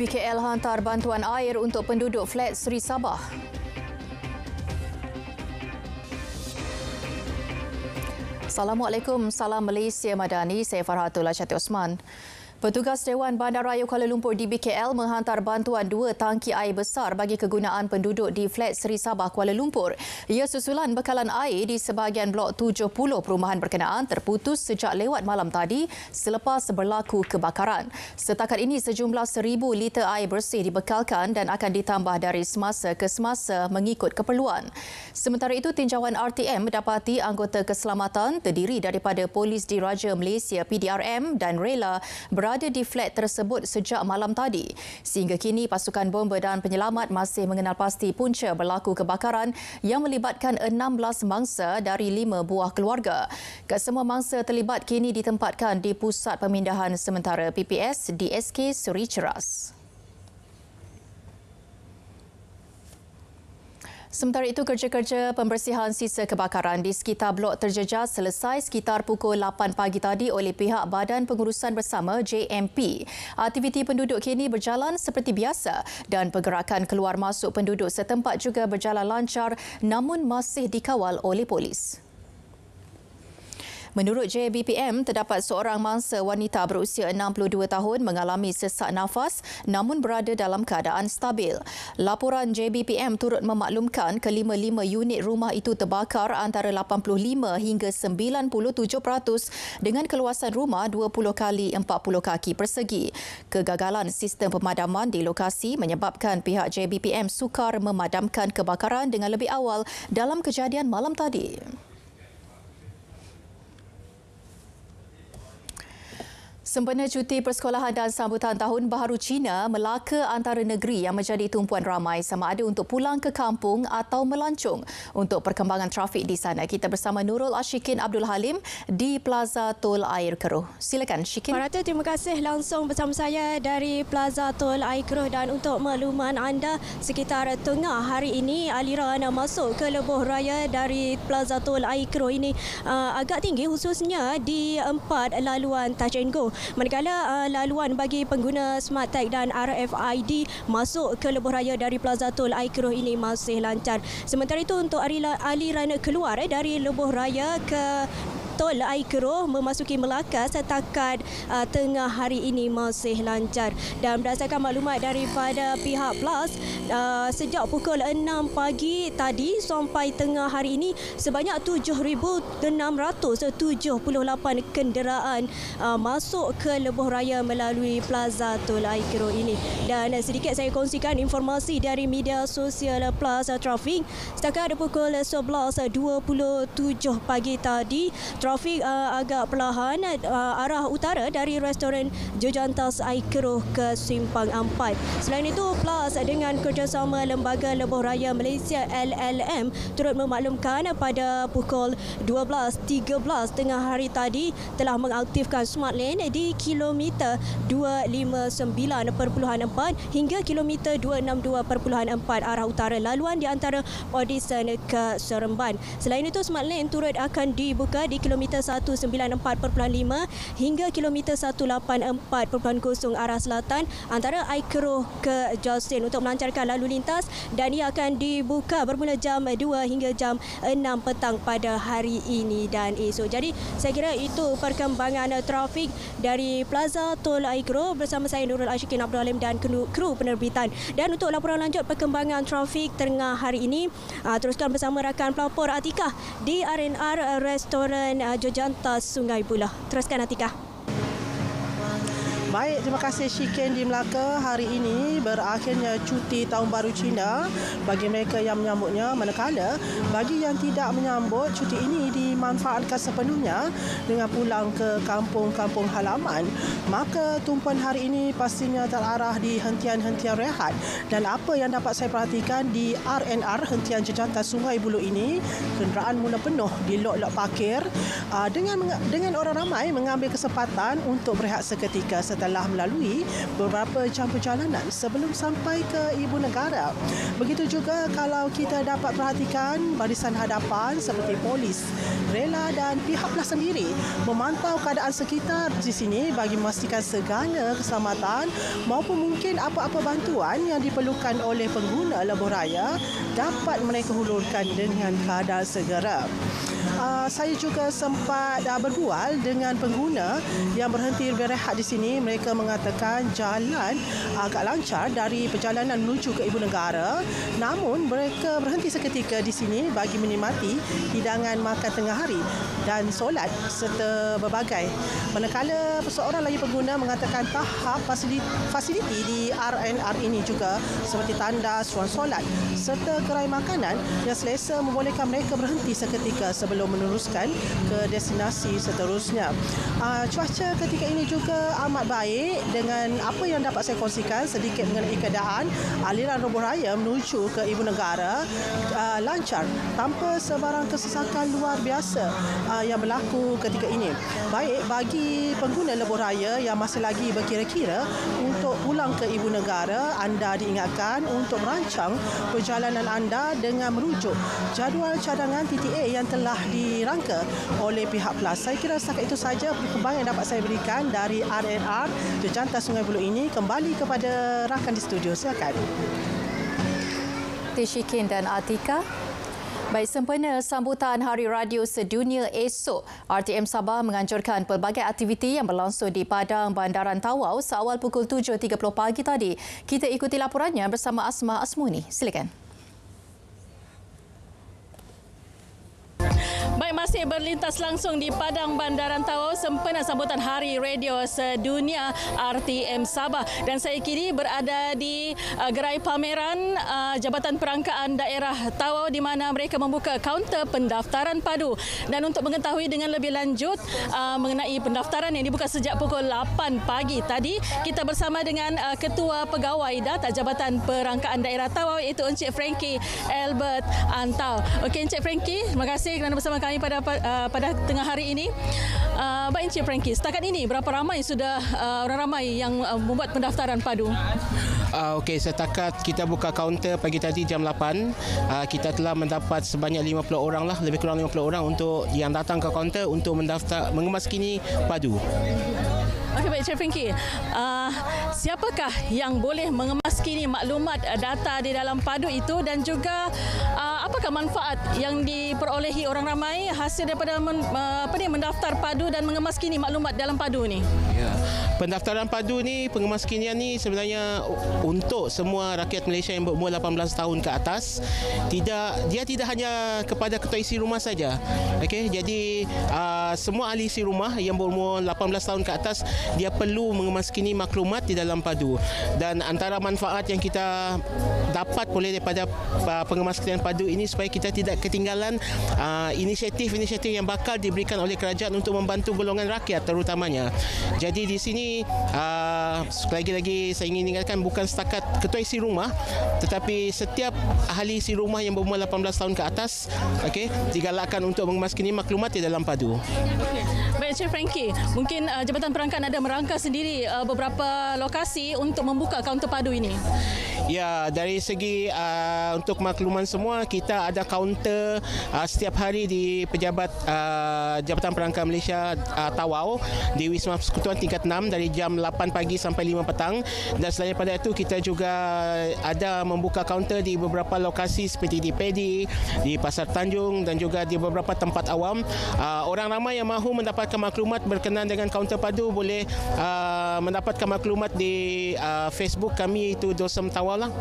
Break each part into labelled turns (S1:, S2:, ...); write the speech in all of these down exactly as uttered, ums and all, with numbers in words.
S1: D B K L hantar bantuan air untuk penduduk flat Seri Sabah. Assalamualaikum, salam Malaysia Madani, saya Farhatul Asyati Osman. Petugas Dewan Bandaraya Kuala Lumpur D B K L menghantar bantuan dua tangki air besar bagi kegunaan penduduk di flat Seri Sabah Kuala Lumpur. Ia susulan bekalan air di sebahagian blok tujuh puluh perumahan berkenaan terputus sejak lewat malam tadi selepas berlaku kebakaran. Setakat ini sejumlah seribu liter air bersih dibekalkan dan akan ditambah dari semasa ke semasa mengikut keperluan. Sementara itu, tinjauan R T M mendapati anggota keselamatan terdiri daripada Polis Diraja Malaysia P D R M dan rela berada berada di flat tersebut sejak malam tadi. Sehingga kini, pasukan bomba dan penyelamat masih mengenal pasti punca berlaku kebakaran yang melibatkan enam belas mangsa dari lima buah keluarga. Kesemua mangsa terlibat kini ditempatkan di Pusat Pemindahan Sementara P P S D S K Seri Ceras. Sementara itu, kerja-kerja pembersihan sisa kebakaran di sekitar blok terjejas selesai sekitar pukul lapan pagi tadi oleh pihak Badan Pengurusan Bersama J M P. Aktiviti penduduk kini berjalan seperti biasa dan pergerakan keluar masuk penduduk setempat juga berjalan lancar namun masih dikawal oleh polis. Menurut J B P M, terdapat seorang mangsa wanita berusia enam puluh dua tahun mengalami sesak nafas namun berada dalam keadaan stabil. Laporan J B P M turut memaklumkan kelima-lima unit rumah itu terbakar antara lapan puluh lima hingga sembilan puluh tujuh peratus dengan keluasan rumah dua puluh kali empat puluh kaki persegi. Kegagalan sistem pemadaman di lokasi menyebabkan pihak J B P M sukar memadamkan kebakaran dengan lebih awal dalam kejadian malam tadi. Sempena cuti persekolahan dan sambutan Tahun Baharu Cina, Melaka antara negeri yang menjadi tumpuan ramai sama ada untuk pulang ke kampung atau melancong. Untuk perkembangan trafik di sana, kita bersama Nurul Ashikin Abdul Halim di Plaza Tol Air Keruh. Silakan, Syikin.
S2: Farhatul, terima kasih langsung bersama saya dari Plaza Tol Air Keruh, dan untuk makluman anda, sekitar tengah hari ini aliran masuk ke lebuh raya dari Plaza Tol Air Keruh ini uh, agak tinggi, khususnya di empat laluan touch and go. Manakala uh, laluan bagi pengguna Smart Tag dan R F I D masuk ke lebuh raya dari Plaza Tol Air Keruh ini masih lancar. Sementara itu, untuk aliran keluar eh, dari lebuh raya ke Tol Air Keruh memasuki Melaka setakat uh, tengah hari ini masih lancar. Dan berdasarkan maklumat daripada pihak PLAS, uh, sejak pukul enam pagi tadi sampai tengah hari ini sebanyak tujuh ribu enam ratus tujuh puluh lapan kenderaan uh, masuk ke lebuh raya melalui Plaza Tol Air Keruh ini. Dan uh, sedikit saya kongsikan informasi dari media sosial Plaza Trafik. Setakat pukul sebelas dua puluh tujuh pagi tadi, trafik uh, agak perlahan uh, arah utara dari restoran Jejantas Air Keruh ke Simpang Ampat. Selain itu, PLAS dengan kerjasama Lembaga Lebuh Raya Malaysia L L M turut memaklumkan pada pukul dua belas tiga belas tengah hari tadi telah mengaktifkan Smart Lane di kilometer dua lima sembilan perpuluhan empat hingga kilometer dua enam dua perpuluhan empat arah utara laluan di antara Odison ke Seremban. Selain itu, Smart Lane turut akan dibuka di kilometer seratus sembilan puluh empat perpuluhan lima hingga kilometer seratus lapan puluh empat perpuluhan kosong arah selatan antara Air Keruh ke Justin untuk melancarkan lalu lintas, dan ia akan dibuka bermula jam dua hingga jam enam petang pada hari ini dan esok. Jadi saya kira itu perkembangan trafik dari Plaza Tol Air Keruh bersama saya Nurul Ashikin Abdul Halim dan kru, kru penerbitan. Dan untuk laporan lanjut perkembangan trafik tengah hari ini, uh, teruskan bersama rakan pelapor Atikah di R and R Restoran Jejantas Sungai Buloh. Teruskan, Atikah.
S3: Baik, terima kasih Syikin. Di Melaka hari ini berakhirnya cuti Tahun Baru Cina bagi mereka yang menyambutnya, manakala bagi yang tidak menyambut, cuti ini dimanfaatkan sepenuhnya dengan pulang ke kampung-kampung halaman. Maka tumpuan hari ini pastinya terarah di hentian-hentian rehat, dan apa yang dapat saya perhatikan di R and R hentian Jejantas Sungai Buloh ini, kenderaan mula penuh di lot-lot parkir dengan dengan orang ramai mengambil kesempatan untuk berehat seketika. telah melalui beberapa jam perjalanan sebelum sampai ke ibu negara. Begitu juga kalau kita dapat perhatikan barisan hadapan seperti polis, rela dan pihak belah sendiri memantau keadaan sekitar di sini bagi memastikan segala keselamatan maupun mungkin apa-apa bantuan yang diperlukan oleh pengguna lebuh raya dapat mereka hulurkan dengan kadar segera. Uh, saya juga sempat uh, berbual dengan pengguna yang berhenti berehat di sini. Mereka mengatakan jalan agak lancar dari perjalanan menuju ke ibu negara, namun mereka berhenti seketika di sini bagi menikmati hidangan makan tengah hari dan solat serta berbagai. Manakala seorang lagi pengguna mengatakan tahap fasiliti, fasiliti di R and R ini juga seperti tandas, ruang solat serta gerai makanan yang selesa membolehkan mereka berhenti seketika sebelum meneruskan ke destinasi seterusnya. Uh, cuaca ketika ini juga amat baik dengan apa yang dapat saya kongsikan sedikit mengenai keadaan aliran lebuh raya menuju ke ibu negara uh, lancar tanpa sebarang kesesakan luar biasa uh, yang berlaku ketika ini. Baik bagi pengguna lebuh raya yang masih lagi berkira-kira untuk pulang ke ibu negara, anda diingatkan untuk merancang perjalanan anda dengan merujuk jadual cadangan T T A yang telah dirangka oleh pihak PLAS. Saya kira setakat itu saja perkembangan yang dapat saya berikan dari R and R Terjantas Sungai Buloh ini. Kembali kepada rakan di studio, silakan.
S1: Tishikin dan Atika. Baik, sempena sambutan Hari Radio Sedunia esok, R T M Sabah menganjurkan pelbagai aktiviti yang berlangsung di Padang Bandaran Tawau seawal pukul tujuh tiga puluh pagi tadi. Kita ikuti laporannya bersama Asma Asmuni. Silakan.
S4: Baik, masih berlintas langsung di Padang Bandaran Tawau sempena sambutan Hari Radio Sedunia R T M Sabah, dan saya kini berada di uh, gerai pameran uh, Jabatan Perangkaan Daerah Tawau di mana mereka membuka kaunter pendaftaran padu. Dan untuk mengetahui dengan lebih lanjut uh, mengenai pendaftaran yang dibuka sejak pukul lapan pagi tadi, kita bersama dengan uh, Ketua Pegawai Data Jabatan Perangkaan Daerah Tawau iaitu Encik Frankie Albert Antau. Okey, Encik Frankie, terima kasih kerana bersama kami pada uh, pada tengah hari ini. Uh, baik, Encik Frankie, setakat ini berapa ramai sudah uh, orang ramai yang uh, membuat pendaftaran padu?
S5: Uh, Okey, setakat kita buka kaunter pagi tadi jam lapan, uh, kita telah mendapat sebanyak lima puluh orang lah, lebih kurang lima puluh orang untuk yang datang ke kaunter untuk mendaftar mengemaskini padu.
S4: Okey, baik, Encik Frankie. Uh, siapakah yang boleh mengemaskini maklumat uh, data di dalam padu itu, dan juga uh, apakah manfaat yang diperolehi orang ramai hasil daripada men, uh, apa ni, mendaftar padu dan mengemaskini maklumat dalam padu ni?
S5: Ya. Pendaftaran padu ni, pengemaskinian ni sebenarnya untuk semua rakyat Malaysia yang berumur lapan belas tahun ke atas. Tidak, dia tidak hanya kepada ketua isi rumah saja. Okey, jadi uh, semua ahli isi rumah yang berumur lapan belas tahun ke atas, dia perlu mengemaskini maklumat di dalam padu. Dan antara manfaat yang kita dapat boleh daripada uh, pengemaskinian padu ini supaya kita tidak ketinggalan uh, inisiatif-inisiatif yang bakal diberikan oleh kerajaan untuk membantu golongan rakyat terutamanya. Jadi di sini uh, lagi-lagi saya ingin ingatkan, bukan setakat ketua isi rumah, tetapi setiap ahli isi rumah yang berumur lapan belas tahun ke atas, okey, digalakkan untuk mengemaskini maklumat di dalam padu.
S4: Okay. Baik, Encik Frankie, mungkin uh, Jabatan Perangkaan ada merangka sendiri uh, beberapa lokasi untuk membuka kaunter padu ini.
S5: Ya, dari segi uh, untuk makluman semua, kita ada kaunter uh, setiap hari di pejabat uh, Jabatan Perangkaan Malaysia uh, Tawau di Wisma Persekutuan tingkat enam dari jam lapan pagi sampai lima petang. Dan selain daripada itu, kita juga ada membuka kaunter di beberapa lokasi seperti di Pedi, di Pasar Tanjung dan juga di beberapa tempat awam. Uh, orang ramai yang mahu mendapatkan maklumat berkenaan dengan kaunter padu boleh uh, mendapatkan maklumat di uh, Facebook kami, itu Dosem Tawau lah.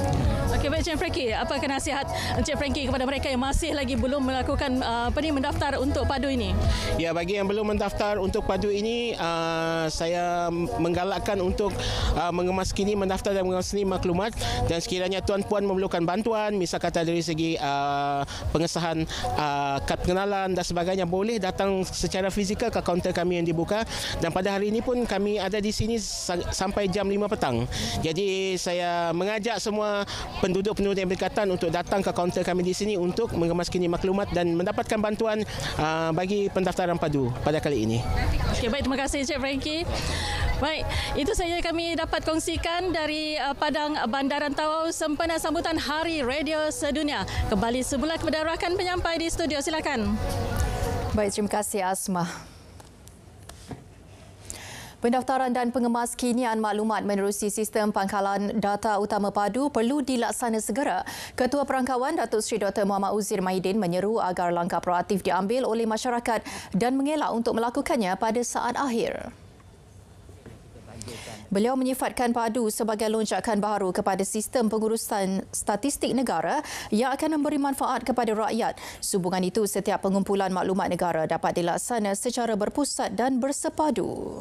S4: Okey, baik, Encik Frankie, apa nasihat Encik Frankie kepada mereka yang masih lagi belum melakukan uh, apa ni mendaftar untuk padu ini?
S5: Ya, bagi yang belum mendaftar untuk padu ini, uh, saya menggalakkan untuk uh, mengemaskini, mendaftar dan mengemaskini maklumat. Dan sekiranya tuan-puan memerlukan bantuan, misal kata dari segi uh, pengesahan uh, kad pengenalan dan sebagainya, boleh datang secara fizikal ke kaunter kami yang dibuka. Dan pada hari ini pun kami ada di sini sampai jam lima petang. Jadi saya mengajak semua penduduk-penduduk yang berdekatan untuk datang ke kaunter kami di sini untuk mengemaskini maklumat dan mendapatkan bantuan uh, bagi pendaftaran padu pada kali ini.
S4: Okey, baik, terima kasih Encik Frankie. Baik, itu saja kami dapat kongsikan dari uh, Padang Bandaran Tawau sempena sambutan Hari Radio Sedunia. Kembali semula kepada rakan penyampai di studio, silakan.
S1: Baik, terima kasih Asma. Pendaftaran dan pengemaskinian maklumat menerusi sistem pangkalan data utama padu perlu dilaksana segera. Ketua Perangkawan Datuk Seri Doktor Muhammad Uzir Mahidin menyeru agar langkah proaktif diambil oleh masyarakat dan mengelak untuk melakukannya pada saat akhir. Beliau menyifatkan padu sebagai lonjakan baru kepada sistem pengurusan statistik negara yang akan memberi manfaat kepada rakyat. Sehubungan itu, setiap pengumpulan maklumat negara dapat dilaksana secara berpusat dan bersepadu.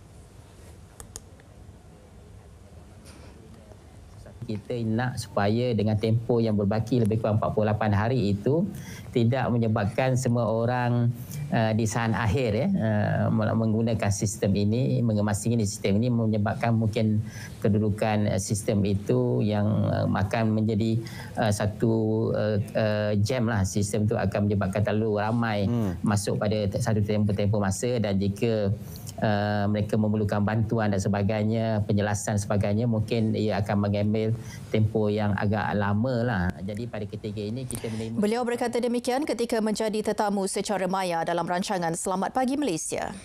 S6: Kita nak supaya dengan tempoh yang berbaki lebih kurang empat puluh lapan hari itu tidak menyebabkan semua orang uh, di saat akhir ya uh, menggunakan sistem ini, mengemaskan sistem ini menyebabkan mungkin kedudukan uh, sistem itu yang uh, akan menjadi uh, satu uh, uh, jam lah. Sistem itu akan menyebabkan terlalu ramai hmm. masuk pada satu tempoh-tempoh masa, dan jika Uh, mereka memerlukan bantuan dan sebagainya, penjelasan sebagainya, mungkin ia akan mengambil tempoh yang agak lama lah. Jadi pada ketiga ini kita menerima.
S1: Beliau berkata demikian ketika menjadi tetamu secara maya dalam rancangan Selamat Pagi Malaysia.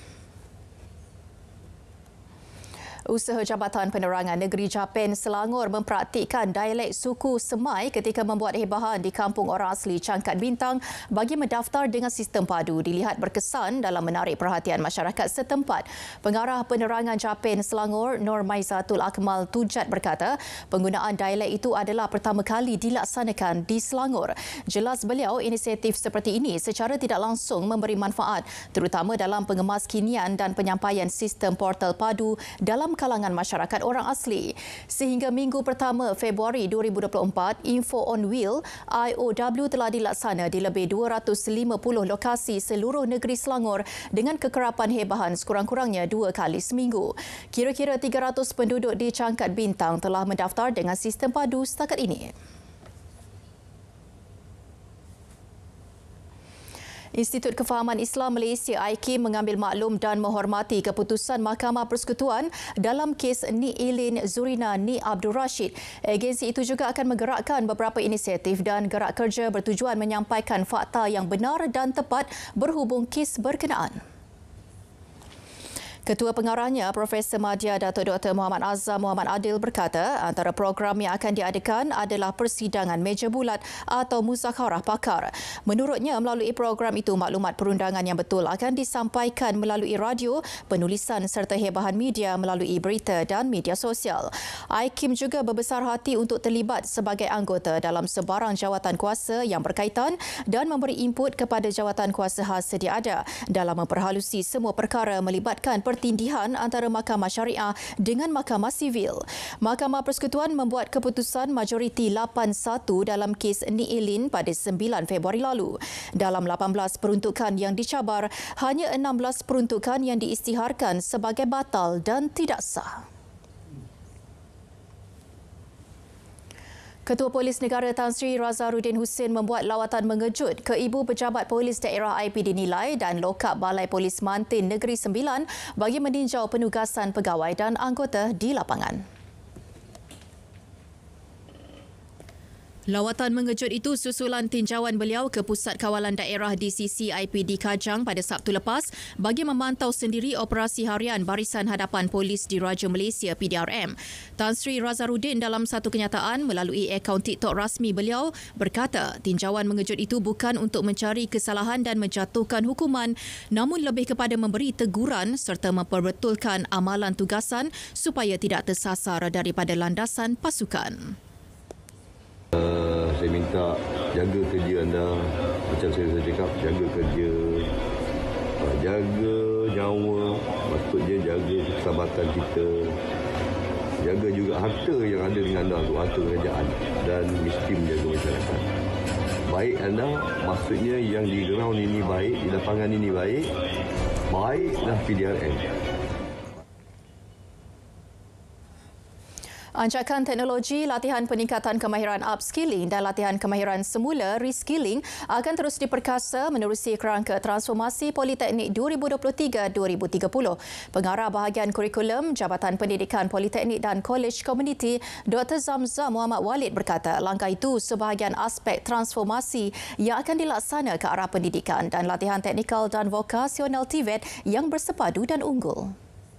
S1: Usaha Jabatan Penerangan Negeri Japan Selangor mempraktikkan dialek suku Semai ketika membuat hebahan di kampung orang asli Cangkat Bintang bagi mendaftar dengan sistem padu dilihat berkesan dalam menarik perhatian masyarakat setempat. Pengarah Penerangan Japan Selangor, Nur Maizatul Akmal Tujat berkata, penggunaan dialek itu adalah pertama kali dilaksanakan di Selangor. Jelas beliau, inisiatif seperti ini secara tidak langsung memberi manfaat terutama dalam pengemaskinian dan penyampaian sistem portal padu dalam kalangan masyarakat orang asli. Sehingga minggu pertama Februari dua ribu dua puluh empat, Info on Wheel I O W telah dilaksana di lebih dua ratus lima puluh lokasi seluruh negeri Selangor dengan kekerapan hebahan sekurang-kurangnya dua kali seminggu. Kira-kira tiga ratus penduduk di Cangkat Bintang telah mendaftar dengan sistem padu setakat ini. Institut Kefahaman Islam Malaysia I K I M mengambil maklum dan menghormati keputusan Mahkamah Persekutuan dalam kes Nik Eileen Zurina Nik Abdul Rashid. Agensi itu juga akan menggerakkan beberapa inisiatif dan gerak kerja bertujuan menyampaikan fakta yang benar dan tepat berhubung kes berkenaan. Ketua Pengarahnya, Profesor Madya Datuk Doktor Muhammad Azam Muhammad Adil berkata, antara program yang akan diadakan adalah persidangan meja bulat atau muzakharah pakar. Menurutnya, melalui program itu, maklumat perundangan yang betul akan disampaikan melalui radio, penulisan serta hebahan media melalui berita dan media sosial. I K I M juga berbesar hati untuk terlibat sebagai anggota dalam sebarang jawatan kuasa yang berkaitan dan memberi input kepada jawatan kuasa khas sedia ada dalam memperhalusi semua perkara melibatkan pertindihan antara Mahkamah Syariah dengan Mahkamah Sivil. Mahkamah Persekutuan membuat keputusan majoriti lapan satu dalam kes Nik Eileen pada sembilan Februari lalu. Dalam lapan belas peruntukan yang dicabar, hanya enam belas peruntukan yang diisytiharkan sebagai batal dan tidak sah. Ketua Polis Negara Tan Sri Razarudin Husin membuat lawatan mengejut ke Ibu Pejabat Polis Daerah I P D Nilai dan lokap Balai Polis Mantin Negeri Sembilan bagi meninjau penugasan pegawai dan anggota di lapangan. Lawatan mengejut itu susulan tinjauan beliau ke Pusat Kawalan Daerah D C C I P D Kajang pada Sabtu lepas bagi memantau sendiri operasi harian Barisan Hadapan Polis Diraja Malaysia P D R M. Tan Sri Razarudin dalam satu kenyataan melalui akaun TikTok rasmi beliau berkata tinjauan mengejut itu bukan untuk mencari kesalahan dan menjatuhkan hukuman, namun lebih kepada memberi teguran serta memperbetulkan amalan tugasan supaya tidak tersasar daripada landasan pasukan.
S7: Uh, saya minta jaga kerja anda, macam saya sudah cakap, jaga kerja, uh, jaga nyawa, maksudnya jaga keselamatan kita, jaga juga harta yang ada dengan anda, untuk harta kerajaan dan mesti menjaga masyarakat. Baik anda, maksudnya yang di ground ini baik, di lapangan ini baik, baiklah P D R M.
S1: Ancakan teknologi, latihan peningkatan kemahiran upskilling dan latihan kemahiran semula reskilling akan terus diperkasa menerusi kerangka transformasi Politeknik dua ribu dua puluh tiga hingga dua ribu tiga puluh. Pengarah bahagian kurikulum Jabatan Pendidikan Politeknik dan Kolej Komuniti Doktor Zamzam Muhammad Walid berkata langkah itu sebahagian aspek transformasi yang akan dilaksana ke arah pendidikan dan latihan teknikal dan vokasional T V E T yang bersepadu dan unggul.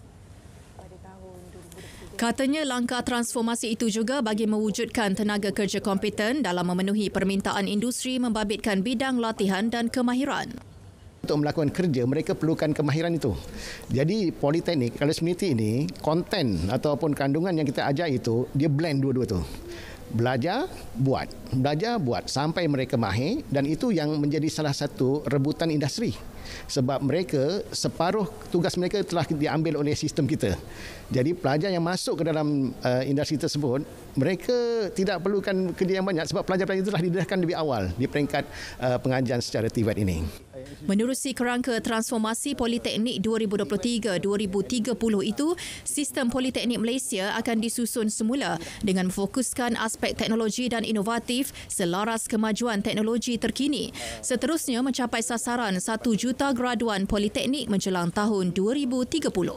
S1: Katanya langkah transformasi itu juga bagi mewujudkan tenaga kerja kompeten dalam memenuhi permintaan industri membabitkan bidang latihan dan kemahiran.
S8: Untuk melakukan kerja, mereka perlukan kemahiran itu. Jadi Politeknik, College Community ini, konten ataupun kandungan yang kita ajar itu, dia blend dua-dua tu. Belajar, buat. Belajar, buat. Sampai mereka mahir dan itu yang menjadi salah satu rebutan industri. Sebab mereka, separuh tugas mereka telah diambil oleh sistem kita. Jadi pelajar yang masuk ke dalam uh, industri tersebut, mereka tidak perlukan kerja yang banyak sebab pelajar-pelajar itu telah didedahkan lebih awal di peringkat uh, pengajian secara T V E T ini.
S1: Menerusi kerangka transformasi Politeknik dua ribu dua puluh tiga hingga dua ribu tiga puluh itu, sistem Politeknik Malaysia akan disusun semula dengan memfokuskan aspek teknologi dan inovatif selaras kemajuan teknologi terkini. Seterusnya mencapai sasaran satu juta graduan Politeknik menjelang tahun dua ribu tiga puluh.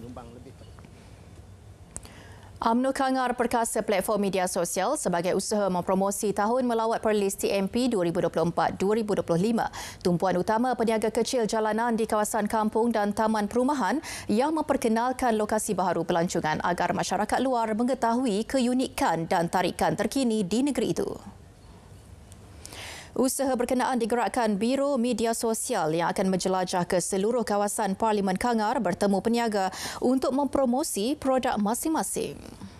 S1: UMNO Kangar perkasa platform media sosial sebagai usaha mempromosi Tahun Melawat Perlis T M P dua ribu dua puluh empat hingga dua ribu dua puluh lima. Tumpuan utama peniaga kecil jalanan di kawasan kampung dan taman perumahan yang memperkenalkan lokasi baharu pelancongan agar masyarakat luar mengetahui keunikan dan tarikan terkini di negeri itu. Usaha berkenaan digerakkan Biro Media Sosial yang akan menjelajah ke seluruh kawasan Parlimen Kangar bertemu peniaga untuk mempromosi produk masing-masing.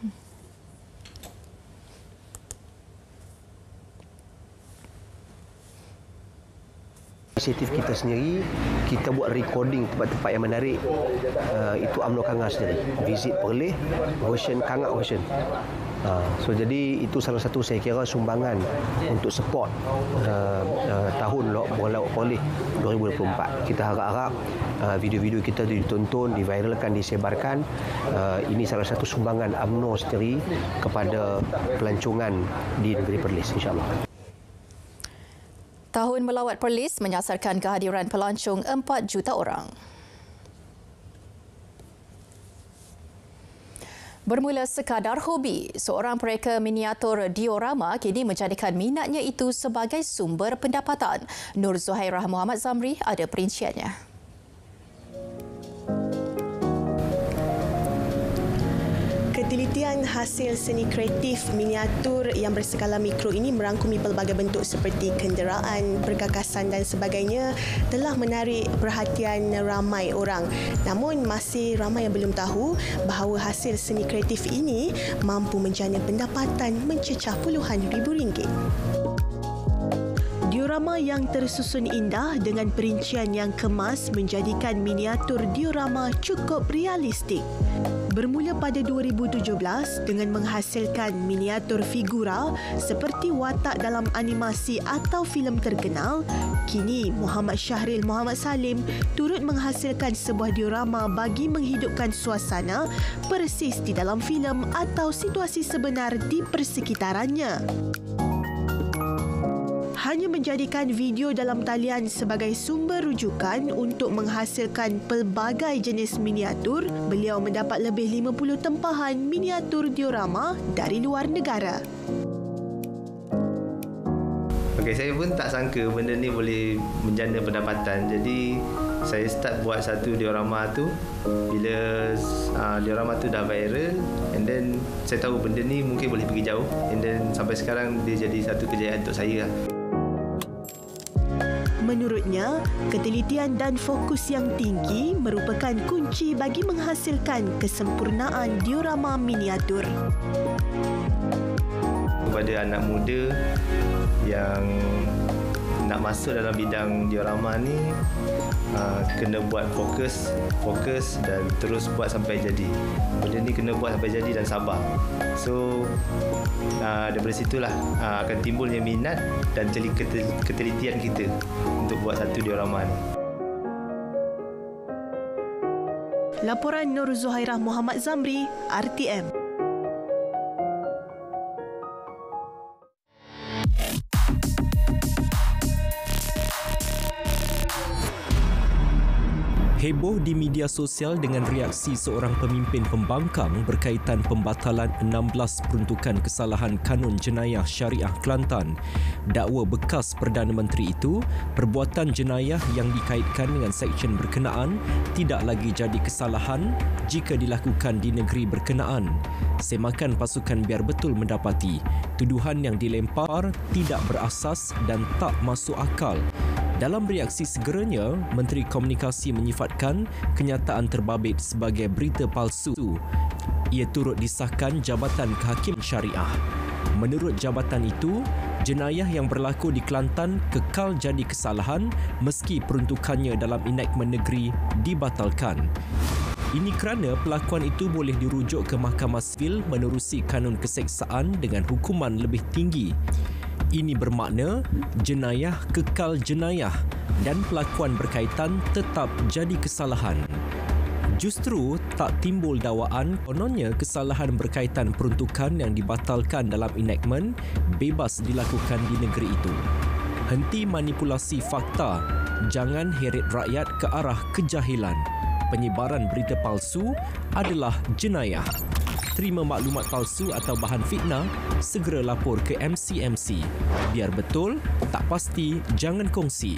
S9: Inisiatif kita sendiri, kita buat recording tempat-tempat yang menarik. Uh, itu UMNO Kangar sendiri. Visit Perlis, version Kangar version. Uh, so jadi itu salah satu saya kira sumbangan untuk support uh, uh, tahun Melawat Perlis dua ribu dua puluh empat. Kita harap-harap uh, video-video kita ditonton, diviralkan, disebarkan. Uh, ini salah satu sumbangan UMNO sendiri kepada pelancongan di negeri Perlis, insya-Allah.
S1: Tahun Melawat Perlis menyasarkan kehadiran pelancong empat juta orang. Bermula sekadar hobi, seorang pereka miniatur diorama kini menjadikan minatnya itu sebagai sumber pendapatan. Nur Zuhairah Muhammad Zamri ada perinciannya.
S10: Ketelitian hasil seni kreatif miniatur yang berskala mikro ini merangkumi pelbagai bentuk seperti kenderaan, perkakasan dan sebagainya telah menarik perhatian ramai orang. Namun masih ramai yang belum tahu bahawa hasil seni kreatif ini mampu menjana pendapatan mencecah puluhan ribu ringgit. Diorama yang tersusun indah dengan perincian yang kemas menjadikan miniatur diorama cukup realistik. Bermula pada dua ribu tujuh belas dengan menghasilkan miniatur figura seperti watak dalam animasi atau filem terkenal, kini Muhammad Syahril Muhammad Salim turut menghasilkan sebuah diorama bagi menghidupkan suasana persis di dalam filem atau situasi sebenar di persekitarannya. Hanya menjadikan video dalam talian sebagai sumber rujukan untuk menghasilkan pelbagai jenis miniatur, beliau mendapat lebih lima puluh tempahan miniatur diorama dari luar negara.
S11: Okay, saya pun tak sangka benda ni boleh menjana pendapatan. Jadi saya start buat satu diorama tu. Bila uh, diorama tu dah viral, and then saya tahu benda ni mungkin boleh pergi jauh, and then sampai sekarang dia jadi satu kejayaan untuk saya lah.
S10: Menurutnya, ketelitian dan fokus yang tinggi merupakan kunci bagi menghasilkan kesempurnaan diorama miniatur.
S11: Kepada anak muda yang nak masuk dalam bidang diorama ni, uh, kena buat fokus, fokus dan terus buat sampai jadi. Benda ni kena buat sampai jadi dan sabar. So uh, daripada situlah uh, akan timbulnya minat dan ketelitian kita untuk buat satu diorama ni.
S10: Laporan Nur Zuhairah Muhammad Zamri, R T M.
S12: Heboh di media sosial dengan reaksi seorang pemimpin pembangkang berkaitan pembatalan enam belas peruntukan kesalahan kanun jenayah syariah Kelantan. Dakwa bekas Perdana Menteri itu, perbuatan jenayah yang dikaitkan dengan seksyen berkenaan tidak lagi jadi kesalahan jika dilakukan di negeri berkenaan. Semakan pasukan Biar Betul mendapati tuduhan yang dilempar tidak berasas dan tak masuk akal. Dalam reaksi segeranya, Menteri Komunikasi menyifatkan kenyataan terbabit sebagai berita palsu. Ia turut disahkan Jabatan Kehakim Syariah. Menurut jabatan itu, jenayah yang berlaku di Kelantan kekal jadi kesalahan meski peruntukannya dalam enakmen negeri dibatalkan. Ini kerana pelakuan itu boleh dirujuk ke Mahkamah Sivil menerusi kanun keseksaan dengan hukuman lebih tinggi. Ini bermakna jenayah kekal jenayah dan pelakuan berkaitan tetap jadi kesalahan. Justru tak timbul dakwaan kononnya kesalahan berkaitan peruntukan yang dibatalkan dalam enakmen bebas dilakukan di negeri itu. Henti manipulasi fakta, jangan heret rakyat ke arah kejahilan. Penyebaran berita palsu adalah jenayah. Terima maklumat palsu atau bahan fitnah, segera lapor ke M C M C. Biar betul, tak pasti, jangan kongsi.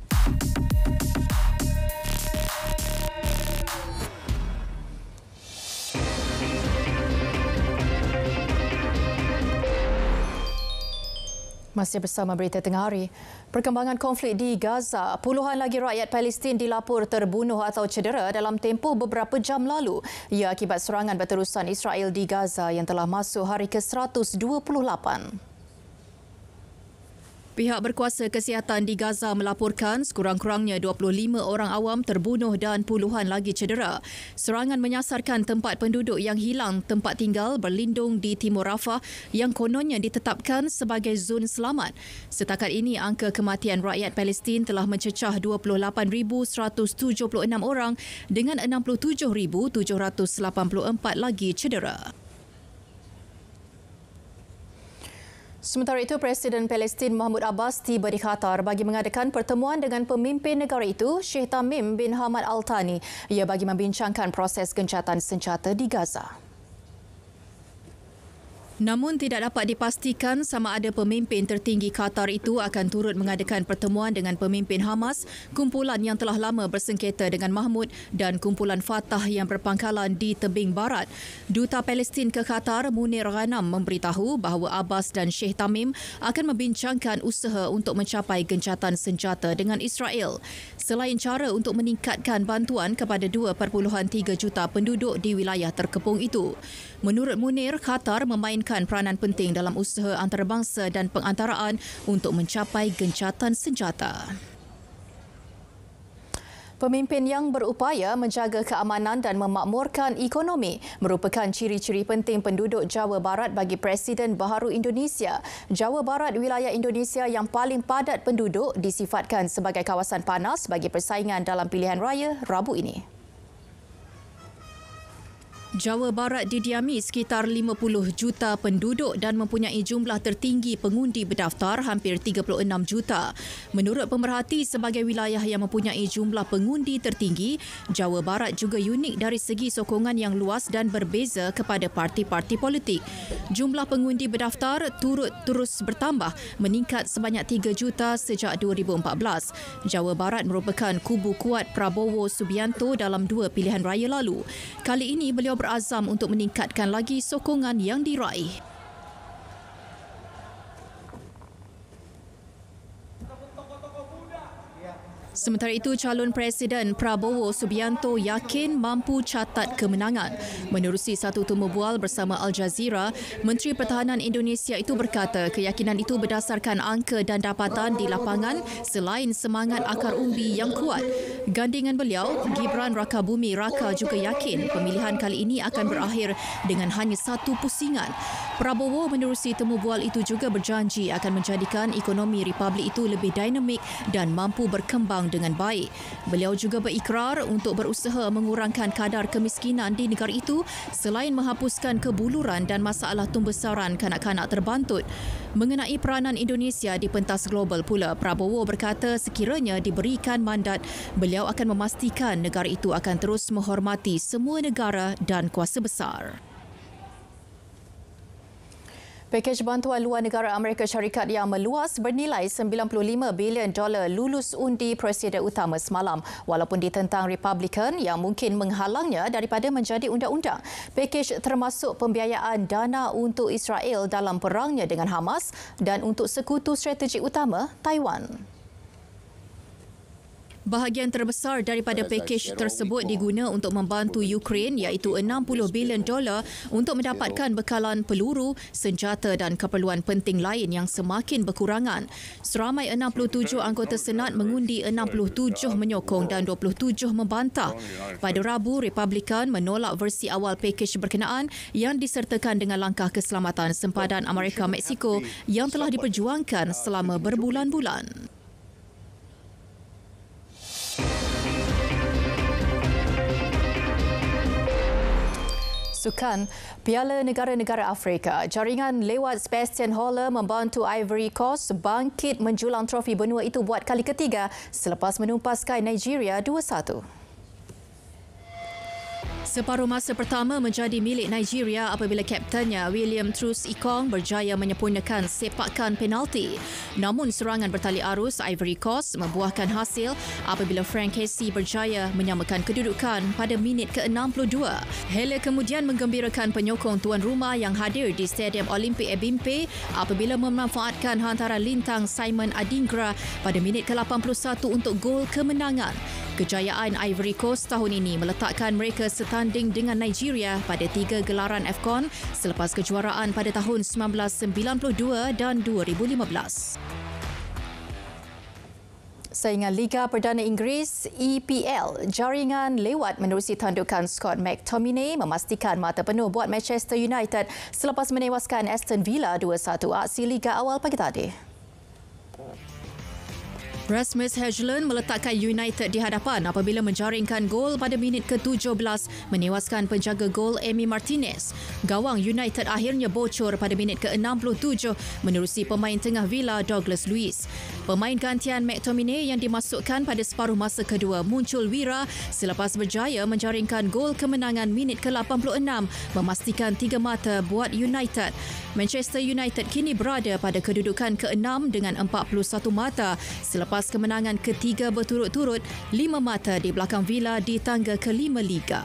S1: Masih bersama Berita Tengah Hari. Perkembangan konflik di Gaza, puluhan lagi rakyat Palestin dilapor terbunuh atau cedera dalam tempoh beberapa jam lalu. Ia akibat serangan berterusan Israel di Gaza yang telah masuk hari ke seratus dua puluh lapan. Pihak berkuasa kesihatan di Gaza melaporkan sekurang-kurangnya dua puluh lima orang awam terbunuh dan puluhan lagi cedera. Serangan menyasarkan tempat penduduk yang hilang tempat tinggal berlindung di Timur Rafah yang kononnya ditetapkan sebagai zon selamat. Setakat ini, angka kematian rakyat Palestin telah mencecah dua puluh lapan ribu seratus tujuh puluh enam orang dengan enam puluh tujuh ribu tujuh ratus lapan puluh empat lagi cedera. Sementara itu, Presiden Palestin Mahmud Abbas tiba di Qatar bagi mengadakan pertemuan dengan pemimpin negara itu, Sheikh Tamim bin Hamad Al Thani. Ia bagi membincangkan proses gencatan senjata di Gaza. Namun tidak dapat dipastikan sama ada pemimpin tertinggi Qatar itu akan turut mengadakan pertemuan dengan pemimpin Hamas, kumpulan yang telah lama bersengketa dengan Mahmud, dan kumpulan Fatah yang berpangkalan di tebing barat. Duta Palestin ke Qatar, Munir Ghanam, memberitahu bahawa Abbas dan Sheikh Tamim akan membincangkan usaha untuk mencapai gencatan senjata dengan Israel. Selain cara untuk meningkatkan bantuan kepada dua perpuluhan tiga juta penduduk di wilayah terkepung itu. Menurut Munir, Qatar memainkan peranan penting dalam usaha antarabangsa dan pengantaraan untuk mencapai gencatan senjata. Pemimpin yang berupaya menjaga keamanan dan memakmurkan ekonomi merupakan ciri-ciri penting penduduk Jawa Barat bagi Presiden Baharu Indonesia. Jawa Barat, wilayah Indonesia yang paling padat penduduk, disifatkan sebagai kawasan panas bagi persaingan dalam pilihan raya Rabu ini. Jawa Barat didiami sekitar lima puluh juta penduduk dan mempunyai jumlah tertinggi pengundi berdaftar hampir tiga puluh enam juta. Menurut pemerhati, sebagai wilayah yang mempunyai jumlah pengundi tertinggi, Jawa Barat juga unik dari segi sokongan yang luas dan berbeza kepada parti-parti politik. Jumlah pengundi berdaftar turut terus bertambah, meningkat sebanyak tiga juta sejak dua ribu empat belas. Jawa Barat merupakan kubu kuat Prabowo Subianto dalam dua pilihan raya lalu. Kali ini beliau berazam untuk meningkatkan lagi sokongan yang diraih. Sementara itu, calon Presiden Prabowo Subianto yakin mampu catat kemenangan. Menerusi satu temu bual bersama Al Jazeera, Menteri Pertahanan Indonesia itu berkata keyakinan itu berdasarkan angka dan dapatan di lapangan selain semangat akar umbi yang kuat. Gandingan beliau, Gibran Rakabumi Raka, juga yakin pemilihan kali ini akan berakhir dengan hanya satu pusingan. Prabowo menerusi temu bual itu juga berjanji akan menjadikan ekonomi Republik itu lebih dinamik dan mampu berkembang dengan baik. Beliau juga berikrar untuk berusaha mengurangkan kadar kemiskinan di negara itu selain menghapuskan kebuluran dan masalah pembesaran kanak-kanak terbantut. Mengenai peranan Indonesia di pentas global pula, Prabowo berkata sekiranya diberikan mandat, beliau akan memastikan negara itu akan terus menghormati semua negara dan kuasa besar. Pakej bantuan luar negara Amerika Syarikat yang meluas bernilai sembilan puluh lima bilion dolar lulus undi Presiden Utama semalam walaupun ditentang Republikan yang mungkin menghalangnya daripada menjadi undang-undang. Pakej termasuk pembiayaan dana untuk Israel dalam perangnya dengan Hamas dan untuk sekutu strategik utama, Taiwan. Bahagian terbesar daripada pakej tersebut diguna untuk membantu Ukraine iaitu enam puluh bilion dolar untuk mendapatkan bekalan peluru, senjata dan keperluan penting lain yang semakin berkurangan. Seramai enam puluh tujuh anggota Senat mengundi, enam puluh tujuh menyokong dan dua puluh tujuh membantah. Pada Rabu, Republikan menolak versi awal pakej berkenaan yang disertakan dengan langkah keselamatan sempadan Amerika-Meksiko yang telah diperjuangkan selama berbulan-bulan. Sukan, Piala Negara-Negara Afrika. Jaringan lewat Sebastian Haller membantu Ivory Coast bangkit menjulang trofi benua itu buat kali ketiga selepas menumpaskan Nigeria dua satu. Separuh masa pertama menjadi milik Nigeria apabila kaptennya William Troost-Ekong berjaya menyempurnakan sepakan penalti. Namun serangan bertali arus Ivory Coast membuahkan hasil apabila Frank Kessie berjaya menyamakan kedudukan pada minit ke enam puluh dua. Haller kemudian menggembirakan penyokong tuan rumah yang hadir di Stadium Olimpik Ebimpe apabila memanfaatkan hantaran lintang Simon Adingra pada minit ke lapan puluh satu untuk gol kemenangan. Kejayaan Ivory Coast tahun ini meletakkan mereka setanding dengan Nigeria pada tiga gelaran AFCON selepas kejuaraan pada tahun seribu sembilan ratus sembilan puluh dua dan dua ribu lima belas. Saingan Liga Perdana Inggeris E P L, jaringan lewat menerusi tandukan Scott McTominay memastikan mata penuh buat Manchester United selepas menewaskan Aston Villa dua satu aksi Liga awal pagi tadi. Rasmus Højlund meletakkan United di hadapan apabila menjaringkan gol pada minit ke tujuh belas menewaskan penjaga gol Emi Martinez. Gawang United akhirnya bocor pada minit ke enam puluh tujuh menerusi pemain tengah Villa Douglas Luiz. Pemain gantian McTominay yang dimasukkan pada separuh masa kedua muncul wira selepas berjaya menjaringkan gol kemenangan minit ke lapan puluh enam memastikan tiga mata buat United. Manchester United kini berada pada kedudukan keenam dengan empat puluh satu mata selepas kemenangan ketiga berturut-turut, lima mata di belakang Villa di tangga kelima Liga.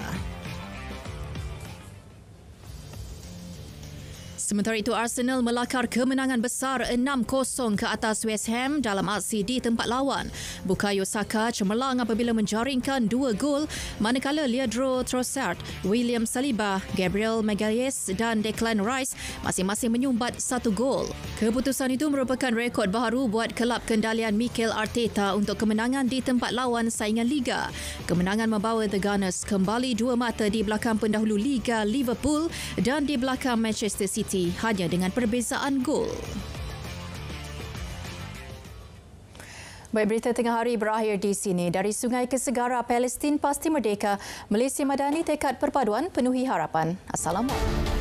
S1: Sementara itu, Arsenal melakar kemenangan besar enam kosong ke atas West Ham dalam aksi di tempat lawan. Bukayo Saka cemerlang apabila menjaringkan dua gol, manakala Leandro Trossard, William Saliba, Gabriel Magalhaes dan Declan Rice masing-masing menyumbat satu gol. Keputusan itu merupakan rekod baharu buat kelab kendalian Mikel Arteta untuk kemenangan di tempat lawan saingan Liga. Kemenangan membawa The Gunners kembali dua mata di belakang pendahulu Liga Liverpool dan di belakang Manchester City hanya dengan perbezaan gol. Baik, berita tengah hari berakhir di sini. Dari sungai ke segara, Palestin pasti merdeka. Malaysia Madani tekad perpaduan penuhi harapan. Assalamualaikum.